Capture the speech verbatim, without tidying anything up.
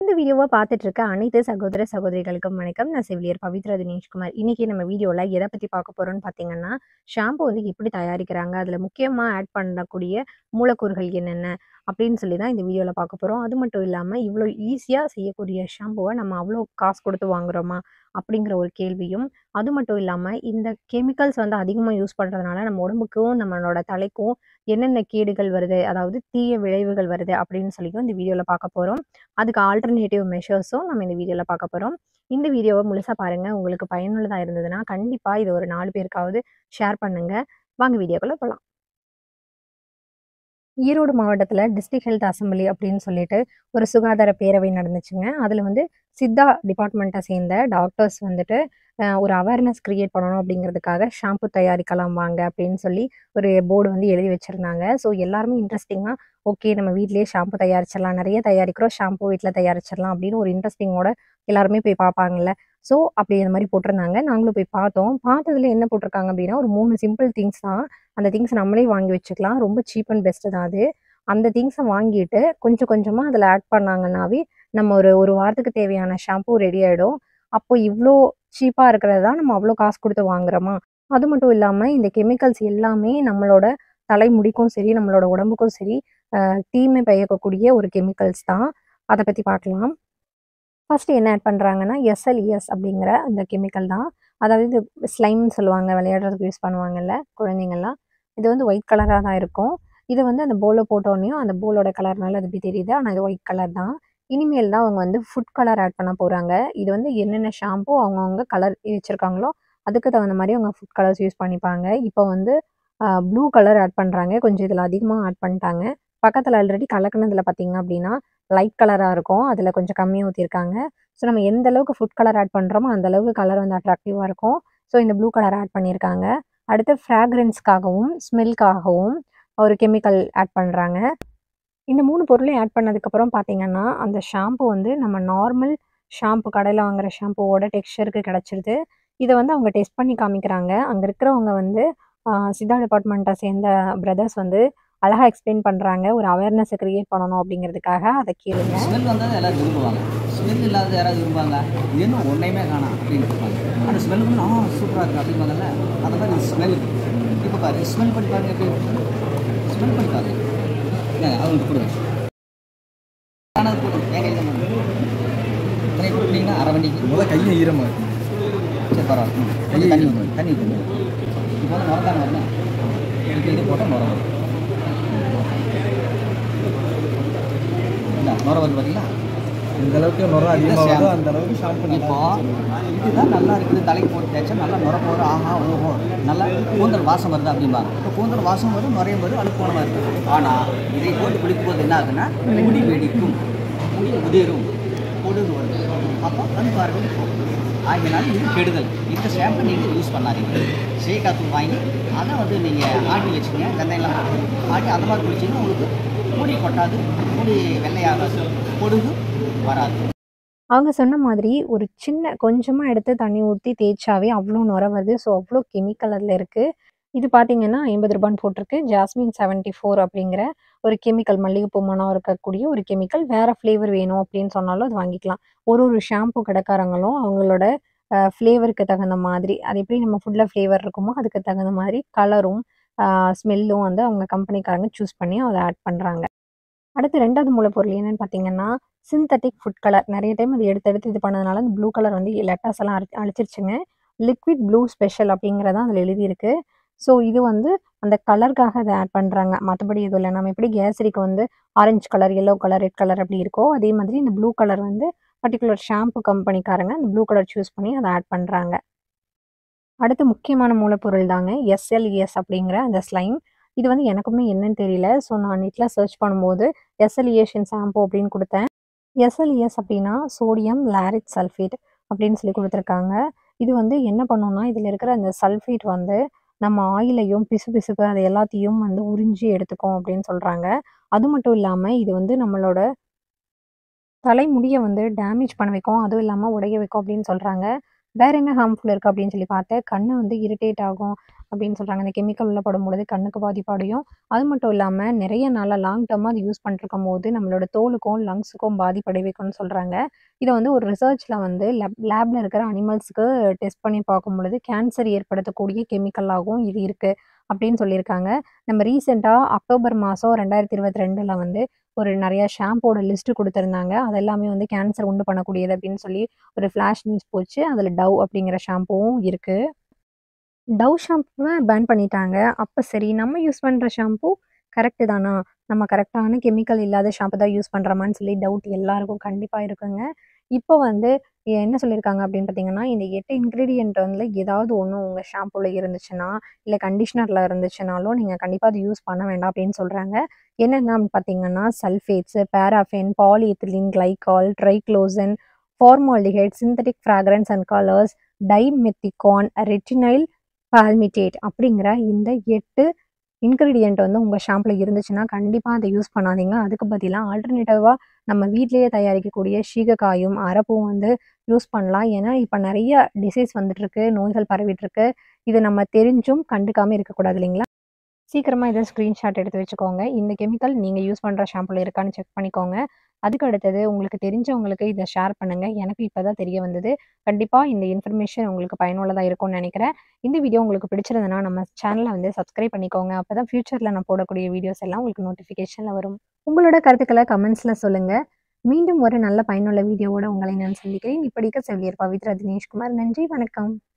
இந்த வீடியோவை பார்த்துட்டு இருக்க அனைத்து சகோதர சகோதரிகளுக்கும் வணக்கம். நான் செவிலியர் பவித்ரா தினேஷ்குமார். இன்னைக்கு நம்ம வீடியோல எதை பத்தி பார்க்க போறோம்னு பார்த்தீங்கன்னா, ஷாம்பு வந்து எப்படி தயாரிக்கிறாங்க, அதுல முக்கியமா ஆட் பண்ணக்கூடிய மூலக்கூறுகள் என்னென்ன அப்படின்னு சொல்லி தான் இந்த வீடியோல பார்க்க போறோம். அது மட்டும் இல்லாம இவ்வளோ ஈஸியா செய்யக்கூடிய ஷாம்புவை நம்ம அவ்வளோ காசு கொடுத்து வாங்குறோமா அப்படிங்கிற ஒரு கேள்வியும், அது மட்டும் இல்லாம இந்த கெமிக்கல்ஸ் வந்து அதிகமா யூஸ் பண்றதுனால நம்ம உடம்புக்கும் நம்மளோட தலைக்கும் என்னென்ன கேடுகள் வருது, அதாவது தீய விளைவுகள் வருது அப்படின்னு சொல்லியும் இந்த வீடியோல பார்க்க போறோம். அதுக்கு ஆல்டர்னேட்டிவ் மெஷர்ஸும் நம்ம இந்த வீடியோல பார்க்க போறோம். இந்த வீடியோவ முழுசா பாருங்க. உங்களுக்கு பயனுள்ளதா இருந்ததுன்னா, கண்டிப்பா இத ஒரு நாலு பேருக்காவது ஷேர் பண்ணுங்க. வாங்க வீடியோக்குள்ள போலாம். ஈரோடு மாவட்டத்துல டிஸ்ட்ரிக்ட் ஹெல்த் அசெம்பிளி அப்படின்னு சொல்லிட்டு ஒரு சுகாதார பேரவை நடந்துச்சுங்க. அதுல வந்து சித்தா டிபார்ட்மெண்ட்டை சேர்ந்த டாக்டர்ஸ் வந்துட்டு அஹ், ஒரு அவேர்னஸ் கிரியேட் பண்ணணும் அப்படிங்கிறதுக்காக ஷாம்பு தயாரிக்கலாம் வாங்க அப்படின்னு சொல்லி ஒரு போர்டு வந்து எழுதி வச்சிருந்தாங்க. ஸோ எல்லாருமே இன்ட்ரெஸ்டிங்கா ஓகே நம்ம வீட்லயே ஷாம்பு தயாரிச்சிடலாம், நிறைய தயாரிக்கிறோம், ஷாம்பு வீட்டில் தயாரிச்சிடலாம் அப்படின்னு ஒரு இன்ட்ரெஸ்டிங்கோட எல்லாருமே போய் பார்ப்பாங்கல்ல. ஸோ அப்படி இந்த மாதிரி போட்டிருந்தாங்க. நாங்களும் போய் பார்த்தோம். பார்த்ததுல என்ன போட்டிருக்காங்க அப்படின்னா, ஒரு மூணு சிம்பிள் திங்ஸ் தான். அந்த திங்ஸ் நம்மளே வாங்கி வச்சுக்கலாம். ரொம்ப சீப் அண்ட் பெஸ்ட் தான் அது. அந்த திங்ஸ வாங்கிட்டு கொஞ்சம் கொஞ்சமா அதில ஆட் பண்ணாங்கன்னாவே, நம்ம ஒரு 1 வாரத்துக்கு தேவையான ஷாம்பூ ரெடி ஆயிடும். அப்போ இவ்ளோ சீப்பா இருக்கிறது தான் நம்ம அவ்ளோ காசு குடுத்து வாங்குறோமா? அது மட்டும் இல்லாம இந்த கெமிக்கல்ஸ் எல்லாமே நம்மளோட தலைமுடிக்கும் சரி, நம்மளோட உடம்புக்கும் சரி, அ தீமை பயக்கக்கூடிய ஒரு கெமிக்கல்ஸ் தான். அத பத்தி பார்க்கலாம். ஃபர்ஸ்ட்டு என்ன ஆட் பண்றாங்கன்னா, எஸ்எல்இஎஸ் அப்படிங்கிற அந்த கெமிக்கல் தான். அதாவது இது ஸ்லைம்ன்னு சொல்லுவாங்க. விளையாடுறதுக்கு யூஸ் பண்ணுவாங்கல்ல குழந்தைங்கலாம். இது வந்து ஒயிட் கலரா தான் இருக்கும். இத வந்து அந்த பவுல்ல போட்டோனேயும் அந்த பவுலோட கலர்னால அது எப்படி தெரியுது. ஆனா இது ஒயிட் கலர் தான். இனிமேல் தான் அவங்க வந்து ஃபுட் கலர் ஆட் பண்ண போறாங்க. இது வந்து என்னென்ன ஷாம்பூ அவங்கவங்க கலர் வச்சிருக்காங்களோ, அதுக்கு தகுந்த மாரி அவங்க ஃபுட் கலர்ஸ் யூஸ் பண்ணிப்பாங்க. இப்போ வந்து அ ப்ளூ கலர் ஆட் பண்றாங்க. கொஞ்சம் இதில அதிகமா ஆட் பண்ணிட்டாங்க. பக்கத்தில ஆல்ரெடி கலக்குனதில பார்த்தீங்க அப்படின்னா, லைட் கலரா இருக்கும். அதில கொஞ்சம் கம்மியா ஊத்தியிருக்காங்க. ஸோ நம்ம எந்த அளவுக்கு ஃபுட் கலர் ஆட் பண்றோமோ, அந்த அளவுக்கு கலர் வந்து அட்ராக்டிவா இருக்கும். ஸோ இந்த ப்ளூ கலர் ஆட் பண்ணியிருக்காங்க. அடுத்து ஃப்ராக்ரன்ஸ்க்காகவும், ஸ்மெல்க்காகவும் ஒரு கெமிக்கல் ஆட் பண்றாங்க. இந்த மூணு பொருளையும் ஆட் பண்ணதுக்கப்புறம் பார்த்தீங்கன்னா, அந்த ஷாம்பு வந்து நம்ம நார்மல் ஷாம்பு கடையில வாங்குற ஷாம்பூவோட டெக்ஸ்சருக்கு கிடைச்சிருது. இத வந்து அவங்க டெஸ்ட் பண்ணி காமிக்கிறாங்க. அங்க இருக்கிறவங்க வந்து அ சித்தா டிபார்ட்மெண்ட்ட சேர்ந்த பிரதர்ஸ் வந்து அழகா எக்ஸ்பிளைன் பண்றாங்க. ஒரு அவேர்னஸ கிரியேட் பண்ணணும் அப்படிங்கிறதுக்காக. அத கேளுங்க. ஸ்மெல் வந்தால் எல்லாரும் விரும்புவாங்க. ஸ்மெல் இல்லாத யாராவது விரும்புவாங்க. இது என்ன ஒன்றையுமே காணோம் அப்படின்னு இருப்பாங்க. அந்த ஸ்மெல் வந்து ஆ சூப்பராக இருக்குது அப்படிம்பாங்கல்ல. அந்த மாதிரி ஸ்மெல் இப்போ பாரு ஸ்மெல் பண்ணி பாருங்க எப்படி ஸ்மெல் பண்ணி பாருங்க. இல்லைங்க அவங்களுக்கு கொடுங்க. ஆனால் போதும் என் கையில் தான் இத்தனை கொடுத்தீங்கன்னா அரை வண்டிக்கு முதல்ல கையை ஈரமாக இருக்கும். சரி பரவாயில்ல. கொஞ்சம் தண்ணி ஊற்றுங்க தண்ணி ஊற்றுங்க. இப்போ வந்து நுரத்தாங்க வரணும். இப்போ இது போட்டால் நுர வரும். இல்லை நுர வந்து பார்த்தீங்களா இந்த அளவுக்கு நுர அதிகமாக வருதோ அந்த அளவுக்கு ஷாம்பு. இப்போ இதுதான் நல்லா இருக்குது, தலைக்கு போட்டு தேய்ச்சா நல்லா நுர போகிற ஆஹா ஓஹோ நல்லா கூந்தல் வாசம் வருது அப்படிம்பாங்க. இப்போ கூந்தல் வாசம் வரும், நுரையும் வரும், அழுக்கு போன மாதிரி இருக்குது. ஆனால் இதை போட்டு குளிக்கும் போது என்ன ஆகுதுன்னா முடி வெடிக்கும், முடி உதிரும், பொடுகு வருது, அப்போ கண் பார்வை போகும். ஆகியனால இது கெடுதல். இந்த ஷாம்பு நீங்கள் யூஸ் பண்ணாதீங்க. சீக்காத்தூள் வாங்கி அதை வந்து நீங்கள் ஆட்டி வச்சுங்க. வெந்தயம்லாம் ஆட்டி அந்த மாதிரி குளிச்சிங்கன்னா உங்களுக்கு முடி கொட்டாது, முடி வெள்ளையாகாது, பொடுகு வராது. அவங்க சொன்ன மாதிரி ஒரு சின்ன கொஞ்சமா எடுத்து தண்ணி ஊத்தி தேய்ச்சாவே அவ்ளோ நுர வருது. ஸோ அவ்ளோ கெமிக்கல் அதில இருக்கு. இது பார்த்தீங்கன்னா ரூ. ஐம்பது ரூபாய்ன்னு போட்டிருக்கு. ஜாஸ்மின் எழுபத்தி நான்கு அப்படிங்கிற ஒரு கெமிக்கல், மல்லிகைப்பூ மணம் இருக்கக்கூடிய ஒரு கெமிக்கல். வேற ஃப்ளேவர் வேணும் அப்படின்னு சொன்னாலும் அது வாங்கிக்கலாம். ஒரு ஒரு ஷாம்பு கடைக்காரங்களும் அவங்களோட அ ஃப்ளேவருக்கு தகுந்த மாதிரி, அது எப்படி நம்ம ஃபுட்ல ஃப்ளேவர் இருக்குமோ அதுக்கு தகுந்த மாதிரி கலரும், அ ஸ்மெல்லும் வந்து அவங்க கம்பெனிக்காரங்க சூஸ் பண்ணி அத ஆட் பண்றாங்க. அடுத்து ரெண்டாவது மூலப்பொருள் என்னன்னு பார்த்தீங்கன்னா, சிந்தெடிக் ஃபுட் கலர். நெறைய டைம் அது எடுத்து எடுத்து இது பண்ணதுனால, அந்த ப்ளூ கலர் வந்து லெட்டர்ஸ் எல்லாம் அழி அழிச்சிருச்சுங்க. லிக்விட் ப்ளூ ஸ்பெஷல் அப்படிங்கிறது தான் அதில எழுதியிருக்கு. ஸோ இது வந்து அந்த கலருக்காக அத ஆட் பண்றாங்க. மத்தபடி எதுவும் இல்ல. நம்ம எப்படி கேசரிக்கு வந்து orange colour, yellow colour, red colour அப்படி இருக்கோ, அதே மாதிரி இந்த ப்ளூ கலர் வந்து பர்ட்டிகுலர் ஷாம்பு கம்பெனிக்காரங்க அந்த ப்ளூ கலர் சூஸ் பண்ணி அத ஆட் பண்றாங்க. அடுத்து முக்கியமான மூலப்பொருள் தாங்க எஸ்எல்இஎஸ் அப்படிங்கிற அந்த ஸ்லைம். இது வந்து எனக்குமே என்னன்னு தெரியல. ஸோ நான் நெட்ல சர்ச் பண்ணும்போது எஸ்எல்இஎஸ் ஷாம்பு அப்படின்னு குடுத்தேன். எஸ்எல்இஎஸ் அப்படின்னா சோடியம் லாரிட் சல்ஃபேட் அப்படின்னு சொல்லி குடுத்துருக்காங்க. இது வந்து என்ன பண்ணும்னா, இதில இருக்கிற அந்த சல்ஃபேட் வந்து நம்ம ஆயிலையும், பிசுபிசுப்பு அது எல்லாத்தையும் வந்து உறிஞ்சி எடுத்துக்கும் அப்படின்னு சொல்றாங்க. அது மட்டும் இல்லாம இது வந்து நம்மளோட தலைமுடிய வந்து டேமேஜ் பண்ண வைக்கும். அதுவும் இல்லாம உடைய வைக்கும் அப்படின்னு சொல்றாங்க. வேற என்ன ஹார்ம்ஃபுல் இருக்கு அப்படின்னு சொல்லி பார்த்தேன். கண்ணு வந்து இரிட்டேட் ஆகும் அப்படின்னு சொல்றாங்க. இந்த கெமிக்கல் உள்ள படும்பொழுது கண்ணுக்கு பாதிப்பு அடையும். அது மட்டும் இல்லாம நிறைய நாளா லாங் டர்மா அது யூஸ் பண்ணிட்டுருக்கும்போது நம்மளோட தோலுக்கும், லங்ஸுக்கும் பாதிப்பு அடைவிக்கும்னு சொல்றாங்க. இத வந்து ஒரு ரிசர்ச்ல வந்து லேப் லேப்ல இருக்கிற அனிமல்ஸ்க்கு டெஸ்ட் பண்ணி பார்க்கும்பொழுது கேன்சர் ஏற்படுத்தக்கூடிய கெமிக்கலாகவும் இது இருக்கு அப்படின்னு சொல்லியிருக்காங்க. நம்ம ரீசென்ட்டா அக்டோபர் மாசம் இரண்டாயிரத்து இருபத்தி இரண்டுல வந்து ஒரு நெறைய ஷாம்போட லிஸ்ட் குடுத்திருந்தாங்க. அது எல்லாமே வந்து கேன்சர் உண்டு பண்ணக்கூடியது அப்படின்னு சொல்லி ஒரு ஃபிளாஷ் நியூஸ் போச்சு. அதுல டவ் அப்படிங்கிற ஷாம்பூவும் இருக்கு. டவ் ஷாம்புவ பேன் பண்ணிட்டாங்க. அப்ப சரி நம்ம யூஸ் பண்ற ஷாம்பூ கரெக்ட்டு தானா? நம்ம கரெக்ட்டான கெமிக்கல் இல்லாத ஷாம்பு தான் யூஸ் பண்றோமான்னு சொல்லி டவுட் எல்லாருக்கும் கண்டிப்பா இருக்குங்க. இப்போ வந்து என்ன சொல்லியிருக்காங்க அப்படின்னு பார்த்தீங்கன்னா, இந்த எட்டு இன்கிரீடியன்ட் வந்து ஏதாவது ஒண்ணு உங்க ஷாம்பூல இருந்துச்சுன்னா, இல்ல கண்டிஷனர்ல இருந்துச்சுனாலும் நீங்க கண்டிப்பா அத யூஸ் பண்ண வேண்டாம் அப்படின்னு சொல்றாங்க. என்னென்ன பார்த்தீங்கன்னா, sulphates, paraffin, polyethylene glycol, triclosan, formaldehyde, synthetic fragrance and colours, dimethicone, retinyl palmitate அப்படிங்கிற இந்த எட்டு இன்கிரீடியன்ட் வந்து உங்க ஷாம்புல இருந்துச்சுன்னா, கண்டிப்பா அத யூஸ் பண்ணாதீங்க. அதுக்கு பதிலா ஆல்டர்னேட்டிவா நம்ம வீட்லயே தயாரிக்கக்கூடிய சீகக்காயும், அரப்பும் வந்து யூஸ் பண்ணலாம். ஏன்னா, இப்ப நெறைய டிசீஸ் வந்துட்டுருக்கு, நோய்கள் பரவிட்டுருக்கு. இது நம்ம தெரிஞ்சும் கண்டுக்காம இருக்கக்கூடாது இல்லைங்களா? சீக்கிரமா இத ஸ்கிரீன்ஷாட் எடுத்து வச்சுக்கோங்க. இந்த கெமிக்கல் நீங்க யூஸ் பண்ற ஷாம்புல இருக்கான்னு செக் பண்ணிக்கோங்க. அதுக்கு அடுத்தது உங்களுக்கு தெரிஞ்சவங்களுக்கு இத ஷேர் பண்ணுங்க. எனக்கு இப்ப தான் தெரிய வந்தது. கண்டிப்பா இந்த இன்ஃபர்மேஷன் உங்களுக்கு பயனுள்ளதா இருக்கும்னு நெனைக்கிறேன். இந்த வீடியோ உங்களுக்கு பிடிச்சிருந்ததுன்னா, நம்ம சேனல வந்து சப்ஸ்கிரைப் பண்ணிக்கோங்க. அப்பதான் ஃபியூச்சர்ல நான் போடக்கூடிய வீடியோஸ் எல்லாம் உங்களுக்கு நோட்டிஃபிகேஷன்ல வரும். உங்களோட கருத்துக்கள கமெண்ட்ஸ்ல சொல்லுங்க. மீண்டும் ஒரு நல்ல பயனுள்ள வீடியோவோட உங்களை நான் சந்திக்கிறேன். இப்படிக்கு செவிலியர் பவித்ரா தினேஷ்குமார். நன்றி, வணக்கம்.